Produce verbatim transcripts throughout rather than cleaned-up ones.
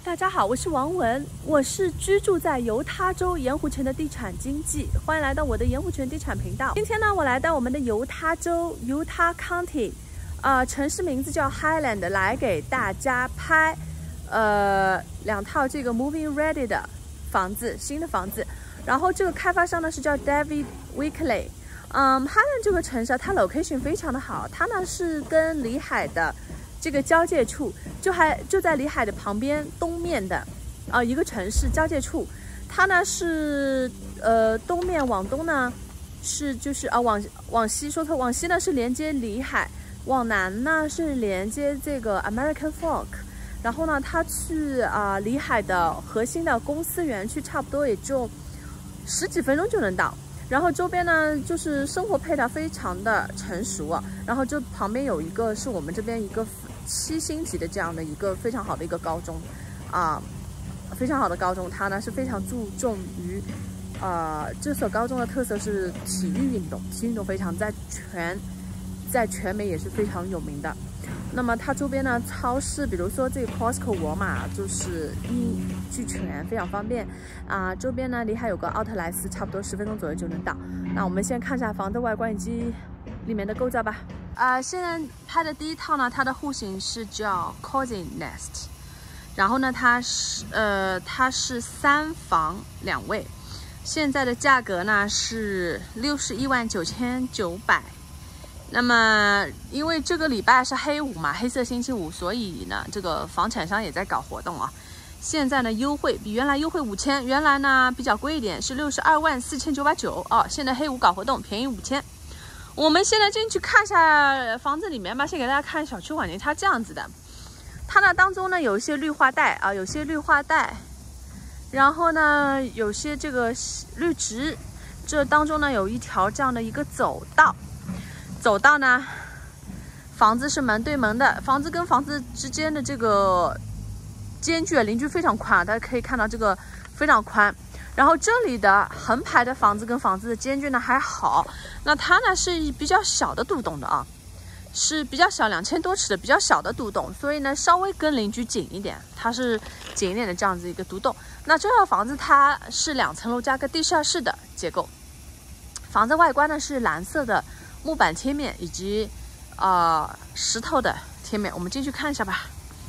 大家好，我是王文，我是居住在犹他州盐湖城的地产经纪，欢迎来到我的盐湖城地产频道。今天呢，我来到我们的犹他州 Utah County， 呃，城市名字叫 Highland， 来给大家拍呃两套这个 moving ready 的房子，新的房子。然后这个开发商呢是叫 David Weekley。嗯 ，Highland 这个城市啊，它 location 非常的好，它呢是跟里海的这个交界处，就还就在里海的旁边东面的啊、呃、一个城市交界处，它呢是呃东面往东呢是就是啊往往西说错，往西呢是连接里海，往南呢是连接这个 American Fork， 然后呢它去啊、呃、里海的核心的公司园区差不多也就十几分钟就能到。然后周边呢，就是生活配套非常的成熟啊。然后这旁边有一个是我们这边一个七星级的这样的一个非常好的一个高中，啊，非常好的高中，它呢是非常注重于，呃，这所高中的特色是体育运动，体育运动非常在全，在全美也是非常有名的。那么它周边呢，超市，比如说这个 Costco 沃尔玛，就是一俱全，非常方便啊、呃。周边呢，离还有个奥特莱斯，差不多十分钟左右就能到。那我们先看一下房子外观以及里面的构造吧。呃，现在拍的第一套呢，它的户型是叫 Cozy Nest， 然后呢，它是呃它是三房两卫，现在的价格呢是六十一万九千九百。那么，因为这个礼拜是黑五嘛，黑色星期五，所以呢，这个房产商也在搞活动啊。现在呢，优惠比原来优惠五千，原来呢比较贵一点，是六十二万四千九百九哦。现在黑五搞活动，便宜五千。我们现在进去看一下房子里面吧，先给大家看小区环境，它这样子的。它那当中呢有一些绿化带啊，有些绿化带，然后呢有些这个绿植，这当中呢有一条这样的一个走道。走道呢，房子是门对门的，房子跟房子之间的这个间距邻居非常宽啊，大家可以看到这个非常宽。然后这里的横排的房子跟房子的间距呢还好，那它呢是比较小的独栋的啊，是比较小，两千多尺的比较小的独栋，所以呢稍微跟邻居紧一点，它是紧一点的这样子一个独栋。那这套房子它是两层楼加个地下室的结构，房子外观呢是蓝色的木板贴面以及呃石头的贴面，我们进去看一下吧。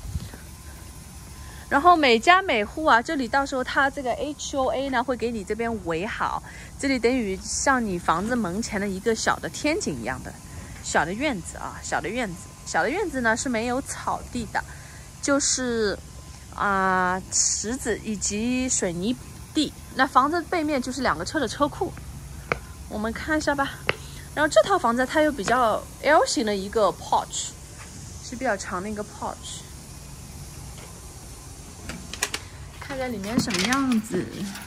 然后每家每户啊，这里到时候它这个 H O A 呢会给你这边围好，这里等于像你房子门前的一个小的天井一样的小的院子啊，小的院子，小的院子呢是没有草地的，就是啊、呃、池子以及水泥地。那房子背面就是两个车的车库，我们看一下吧。然后这套房子它有比较 L 型的一个 porch， 是比较长的一个 porch， 看一下里面什么样子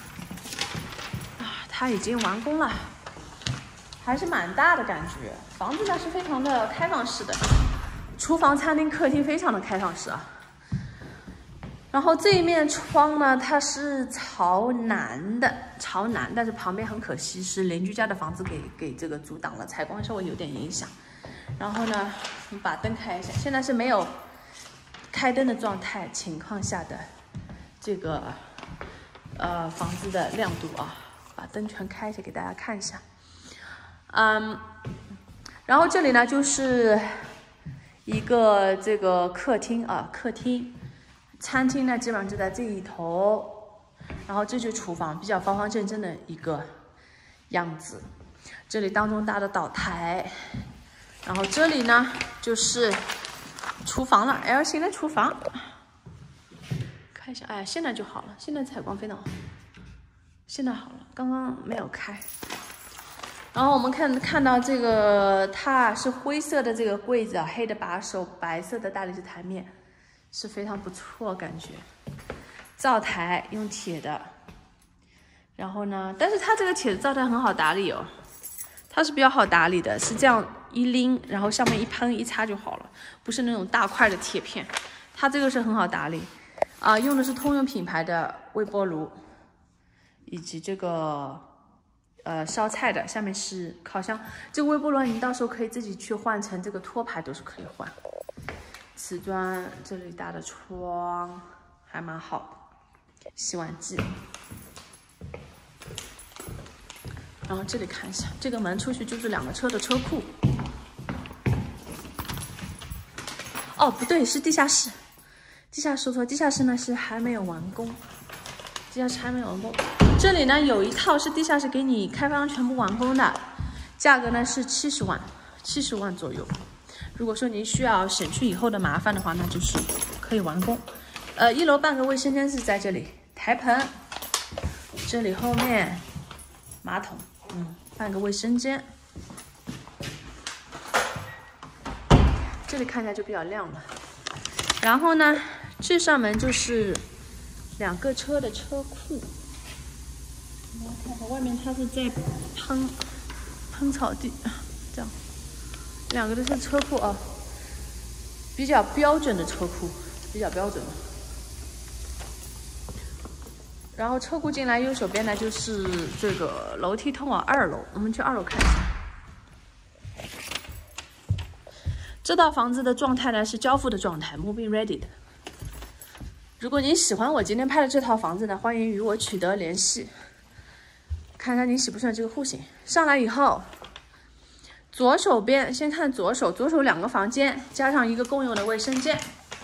啊，它已经完工了，还是蛮大的感觉。房子呢是非常的开放式的，厨房、餐厅、客厅非常的开放式啊。然后这一面窗呢，它是朝南的，朝南，但是旁边很可惜是邻居家的房子给给这个阻挡了，采光稍微有点影响。然后呢，我们把灯开一下，现在是没有开灯的状态情况下的这个呃房子的亮度啊，把灯全开一下给大家看一下。嗯，然后这里呢就是一个这个客厅啊，客厅。餐厅呢，基本上就在这一头，然后这就是厨房，比较方方正正的一个样子。这里当中搭的岛台，然后这里呢就是厨房了 ，L 型的厨房。看一下，哎，现在就好了，现在采光非常好，现在好了，刚刚没有开。然后我们看看到这个，它是灰色的这个柜子啊，黑的把手，白色的大理石台面。是非常不错，感觉灶台用铁的，然后呢，但是它这个铁的灶台很好打理哦，它是比较好打理的，是这样一拎，然后上面一喷一擦就好了，不是那种大块的铁片，它这个是很好打理啊、呃，用的是通用品牌的微波炉，以及这个呃烧菜的，下面是烤箱，这个微波炉你到时候可以自己去换成这个托盘，都是可以换。瓷砖这里搭的窗， 还蛮好的洗碗机。然后这里看一下，这个门出去就是两个车的车库。哦，不对，是地下室。地下室说错，地下室呢是还没有完工，地下室还没有完工。这里呢有一套是地下室给你开发商全部完工的，价格呢是七十万，七十万左右。如果说您需要省去以后的麻烦的话，那就是可以完工。呃，一楼半个卫生间是在这里，台盆，这里后面马桶。嗯，半个卫生间，这里看起来就比较亮了。然后呢，这扇门就是两个车的车库。我们看看外面，它是在喷喷草地，这样，两个都是车库啊，比较标准的车库，比较标准。然后车库进来，右手边呢就是这个楼梯通往二楼，我们去二楼看一下。这套房子的状态呢是交付的状态 ，moving ready 的。如果您喜欢我今天拍的这套房子呢，欢迎与我取得联系，看看您喜不喜欢这个户型。上来以后，左手边先看左手，左手两个房间加上一个共用的卫生间。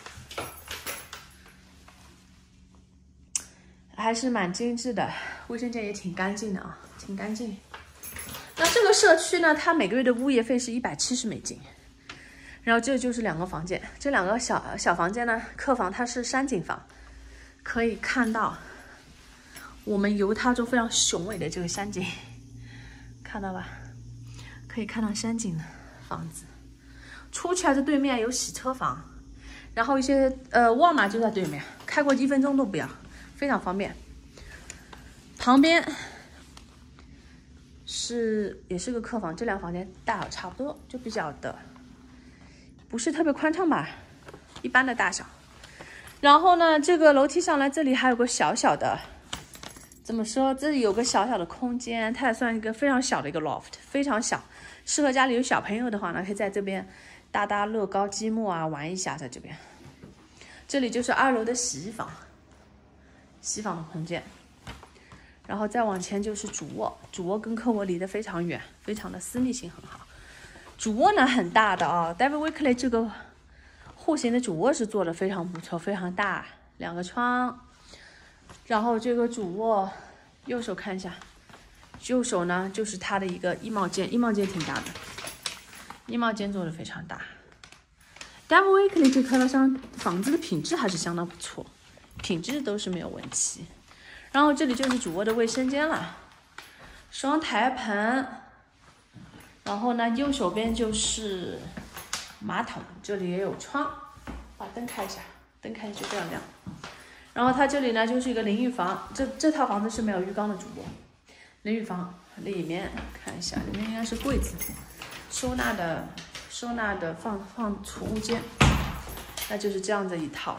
还是蛮精致的，卫生间也挺干净的啊，挺干净。那这个社区呢，它每个月的物业费是一百七十美金。然后这就是两个房间，这两个小小房间呢，客房它是山景房，可以看到我们犹他州非常雄伟的这个山景，看到吧？可以看到山景的房子。出去还是对面有洗车房，然后一些呃沃尔玛就在对面，开过一分钟都不要。非常方便。旁边是也是个客房，这两个房间大小差不多，就比较的不是特别宽敞吧，一般的大小。然后呢，这个楼梯上来，这里还有个小小的，怎么说？这里有个小小的空间，它也算一个非常小的一个 loft， 非常小，适合家里有小朋友的话呢，可以在这边搭搭乐高积木啊，玩一下，在这边。这里就是二楼的洗衣房。洗房的空间，然后再往前就是主卧，主卧跟客卧离得非常远，非常的私密性很好。主卧呢很大的啊 ，David Wickley 这个户型的主卧是做的非常不错，非常大，两个窗。然后这个主卧右手看一下，右手呢就是它的一个衣帽间，衣帽间挺大的，衣帽间做的非常大。David Wickley 这开发商房子的品质还是相当不错。品质都是没有问题，然后这里就是主卧的卫生间了，双台盆，然后呢右手边就是马桶，这里也有窗，把灯开一下，灯开就这样亮。然后它这里呢就是一个淋浴房，这这套房子是没有浴缸的主卧，淋浴房里面看一下，里面应该是柜子，收纳的收纳的放放储物间，那就是这样的一套。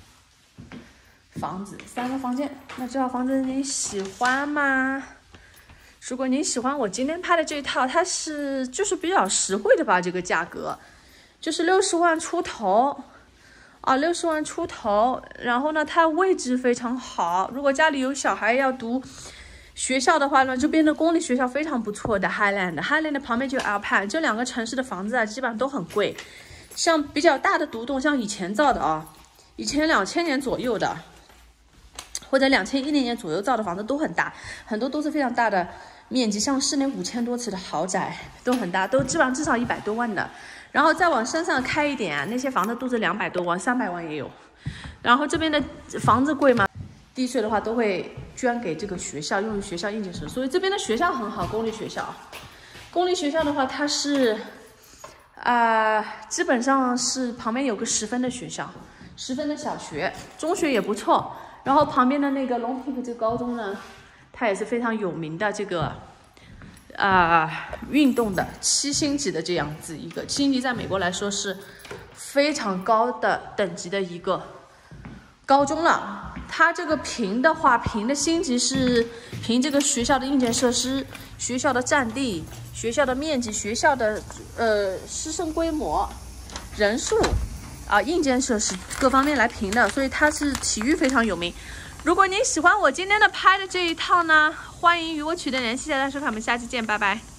房子三个房间，那这套房子你喜欢吗？如果你喜欢我今天拍的这一套，它是就是比较实惠的吧，这个价格就是六十万出头啊，六十万出头。然后呢，它位置非常好，如果家里有小孩要读学校的话呢，这边的公立学校非常不错的 Highland，Highland 旁边就有 Alpine， 这两个城市的房子啊，基本上都很贵。像比较大的独栋，像以前造的啊，以前两千年左右的。或者两千一零年左右造的房子都很大，很多都是非常大的面积，像室内五千多尺的豪宅都很大，都基本上至少一百多万的。然后再往山上开一点，那些房子都是两百多万、三百万也有。然后这边的房子贵嘛，地税的话都会捐给这个学校，用于学校硬件设施，所以这边的学校很好，公立学校。公立学校的话，它是啊、呃，基本上是旁边有个十分的学校，十分的小学，中学也不错。然后旁边的那个 Long Peak 这个高中呢，它也是非常有名的这个啊、呃、运动的七星级的这样子一个，七星级在美国来说是非常高的等级的一个高中了。它这个评的话，评的星级是评这个学校的硬件设施、学校的占地、学校的面积、学校的呃师生规模、人数。 啊、呃、硬件设施各方面来评的，所以它是体育非常有名。如果您喜欢我今天的拍的这一套呢，欢迎与我取得联系。谢谢大家收看，我们下期见，拜拜。